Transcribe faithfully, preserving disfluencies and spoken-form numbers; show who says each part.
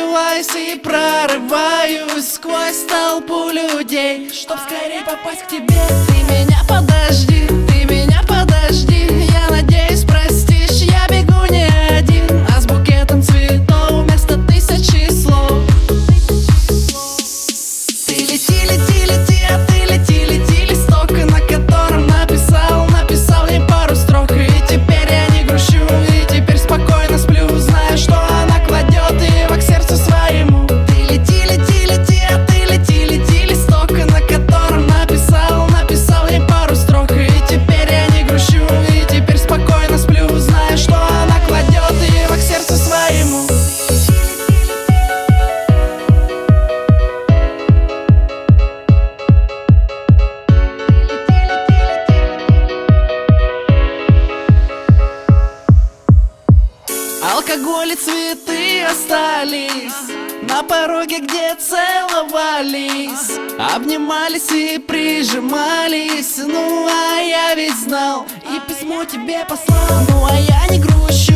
Speaker 1: Срываюсь и прорываюсь сквозь толпу людей, чтоб скорее попасть к тебе. Ты меня подожди, ты меня подожди, я надеюсь простишь. Я бегу не один, а с букетом цветов вместо тысячи слов. Ты лети, лети, лети, а ты лети, лети, листок, на котором написал, написал ей пару строк. И теперь я не грущу, и теперь спокойно сплю, зная, что она кладет его к сердцу своему. Ты лети, лети, лети, а ты лети, лети, листок, на котором написал, написал ей пару строк. И теперь я не грущу, и теперь спокойно сплю, зная, что она кладет его к сердцу своему. Алкоголь и цветы остались на пороге, где целовались, обнимались и прижимались. Ну а я ведь знал и письмо тебе послал. Ну а я не грущу.